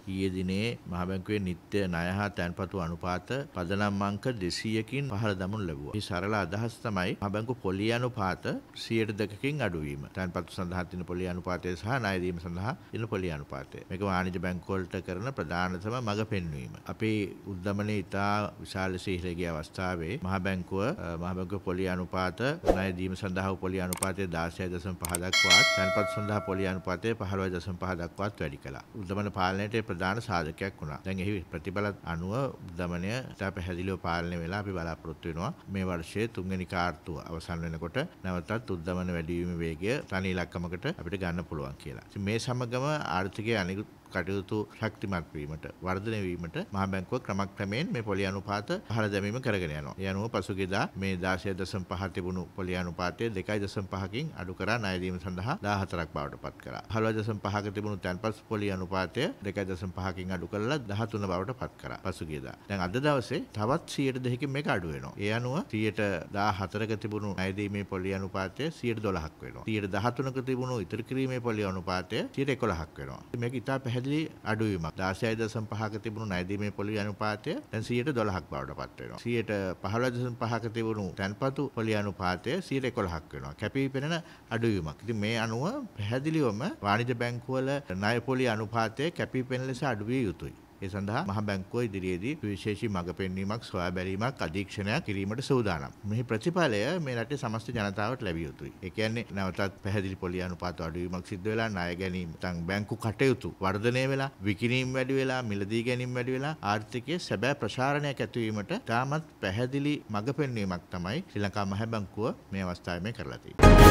ඊයේ දිනේ මහ බැංකුවේ නිත්‍ය ණය හා තැන්පතු අනුපාත පදනම් අංක 200කින් පහළ දමනු ලැබුවා. මේ සරල අදහස් තමයි මහ බැංකු පොලි අනුපාත 102කින් අඩුවීම. තැන්පතු සඳහා තියෙන පොලි අනුපාතය සහ ණය දීම සඳහා තියෙන පොලි අනුපාතය. මේක වාණිජ බැංකු වලට කරන ප්‍රධානතම මඟ පෙන්වීම. අපේ උද්දමනයේ ඉතා විශාල ලෙස ඉහළ ගිය අවස්ථාවේ මහ බැංකුව පොලි අනුපාත ණය දීම සඳහා පොලි අනුපාතය 16.5 දක්වාත් තැන්පතු සඳහා පොලි අනුපාතය 15.5 දක්වාත් වැඩි කළා. උද්දමන පාලනයේ ප්‍රධාන සාධකයක් වුණා. දැන් එහි ප්‍රතිඵල අනුව උද්දමනය ඉතා පැහැදිලිව පාලනය වෙලා අපි බලාපොරොත්තු වෙනවා මේ වර්ෂයේ 3 වෙනි කාර්තුව අවසන් වෙනකොට නැවතත් උද්දමන වැඩිවීමේ වේගය තනි ඉලක්කමකට අපිට ගන්න පුළුවන් කියලා. ඉතින් මේ සමගම ආර්ථිකයේ අනිකුත් කටයුතු ශක්තිමත් වීමට වර්ධනය වීමට මහ බැංකුව ක්‍රමක්‍රමයෙන් මේ පොලි අනුපාත පහළ දැමීම කරගෙන යනවා. ඒ අනුව පසුගියදා මේ 16.5 තිබුණු පොලි අනුපාතය 2.5කින් අඩු කරා ණය දීම සඳහා 14ක් බවට පත් කරා. 15.5ක තිබුණු තැන්පත් පොලි අනුපාතය 2.5කින් අඩු කරලා 13 බවට පත් කරා පසුගියදා. දැන් අද දවසේ තවත් 102කින් මේක අඩු වෙනවා. ඒ අනුව 14ක තිබුණු ණය දීමේ පොලි අනුපාතය 12ක් වෙනවා. 13ක තිබුණු ඉතිරි කිරීමේ පොලි අනුපාතය 11ක් වෙනවා. මේක ඉතා පැහැදිලි අඩුවීමක්. 16.5ක තිබුණු ණය දීමේ පොලි අනුපාතය දැන් 12ක් බවට පත් වෙනවා. 15.5ක තිබුණු තැන්පතු පොලි අනුපාතය 11ක් වෙනවා. කැපී පෙනෙන අඩුවීමක්. ඉතින් මේ අනුව පැහැදිලිවම වාණිජ බැංකුවල ණය පොලි අනුපාතය කැපී පෙනෙන ලෙස අඩු විය යුතුයි. ඒ සඳහා මහ බැංකුව ඉදිරියේදී විශේෂී මඟ පෙන්වීමක් සොයා බැලීමක් අධීක්ෂණයක් කිරීමට සූදානම්. මේ ප්‍රතිඵලය මේ රටේ සමස්ත ජනතාවට ලැබිය යුතුයි. ඒ කියන්නේ නැවතත් පැහැදිලි පොලි අනුපාත අඩුවීමක් සිද්ධ වෙලා ණය ගැනීම නැත්නම් බැංකු කටයුතු වර්ධනය වෙලා විකිණීම් වැඩි වෙලා මිලදී ගැනීම වැඩි වෙලා ආර්ථිකයේ සැබෑ ප්‍රසාරණයක් ඇති වීමට තාමත් පැහැදිලි මඟ පෙන්වීමක් තමයි ශ්‍රී ලංකා මහ බැංකුව මේ අවස්ථාවේ කරලා තියෙන්නේ.